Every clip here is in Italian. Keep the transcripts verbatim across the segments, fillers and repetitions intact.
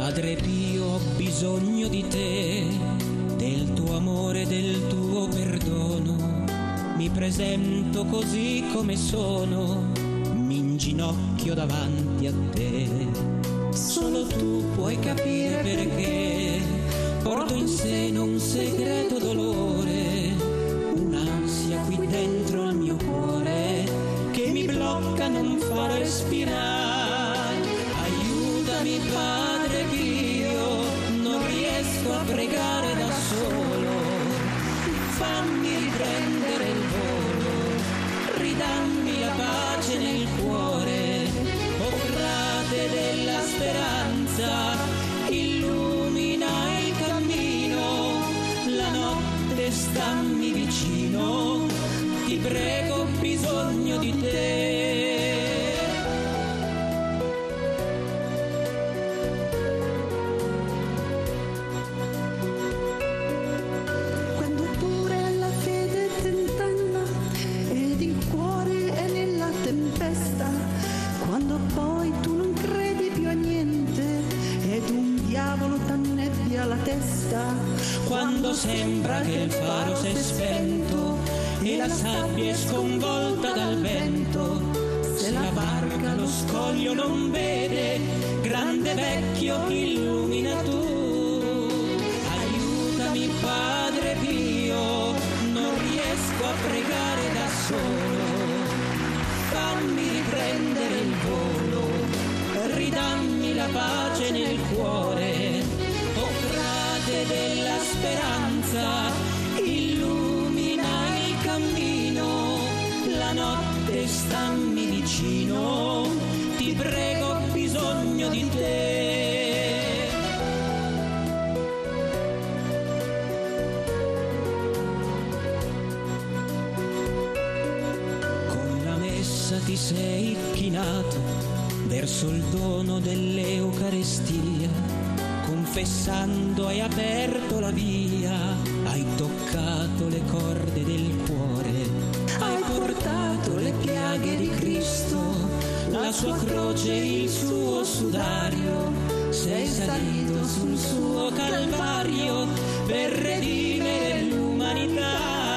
Padre Pio, ho bisogno di te, del tuo amore, del tuo perdono. Mi presento così come sono, mi inginocchio davanti a te. Solo tu puoi capire perché porto in seno un segreto dolore, un'ansia qui dentro il mio cuore che mi blocca, non fa respirare. Aiutami Padre Pio, non riesco a pregare da solo, fammi riprendere il volo, ridammi la pace nel cuore, o frate della speranza, illumina il cammino, la notte stammi vicino, ti prego, ho bisogno di te. Quando pure la fede tentenna ed il cuore è nella tempesta, quando poi tu non credi più a niente ed un diavolo t'annebbia la testa, Quando sembra che il faro si è spento e la sabbia è sconvolta dal vento, se la barca lo scoglio non vede, grande vecchio illumina tu. Aiutami Padre Pio, non riesco a pregare da solo, fammi riprendere il volo, ridammi la pace nel cuore, o frate della speranza, illumina il cammino, la notte stammi vicino, ti prego, ho bisogno di te. Con la messa ti sei chinato verso il dono dell'Eucarestia, confessando hai aperto la via, hai toccato le corde del cuore, hai portato le piaghe di Cristo, la sua croce, il suo sudario, sei salito sul suo calvario per redimere l'umanità.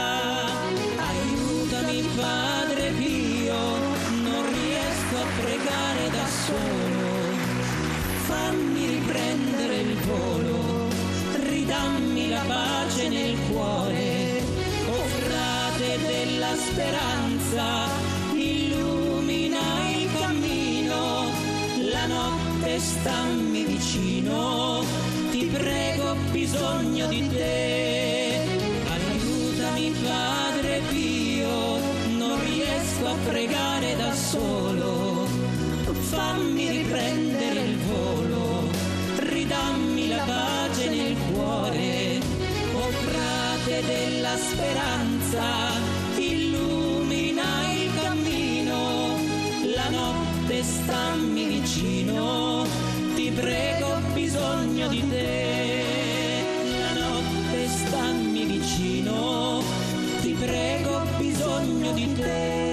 Aiutami Padre Pio, non riesco a pregare da solo, fammi riprendere il volo, ridammi la pace nel cuore, o frate della speranza, illumina il cammino, la notte stammi vicino, ti prego, ho bisogno di te. Aiutami Padre Pio, non riesco a pregare da solo, fammi riprendere il volo, ridammi la pace nel cuore, o frate della speranza, illumina il cammino, la notte stammi vicino, ti prego, ho bisogno di te. La notte stammi vicino, ti prego, ho bisogno di te.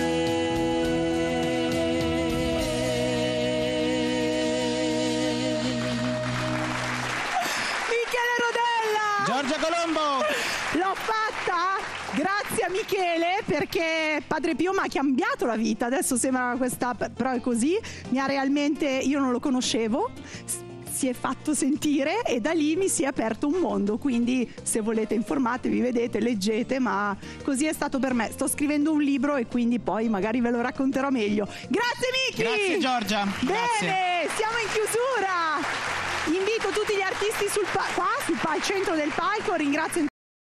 Giorgia Colombo! L'ho fatta grazie a Michele, perché Padre Pio mi ha cambiato la vita. Adesso sembra questa, però è così. Mi ha realmente, io non lo conoscevo, si è fatto sentire e da lì mi si è aperto un mondo. Quindi se volete informatevi, vedete, leggete, ma così è stato per me. Sto scrivendo un libro e quindi poi magari ve lo racconterò meglio. Grazie Miki! Grazie Giorgia! Bene, Grazie. siamo in chiusura. Invito tutti gli artisti sul pa- qua sul pa- al centro del palco. Ringrazio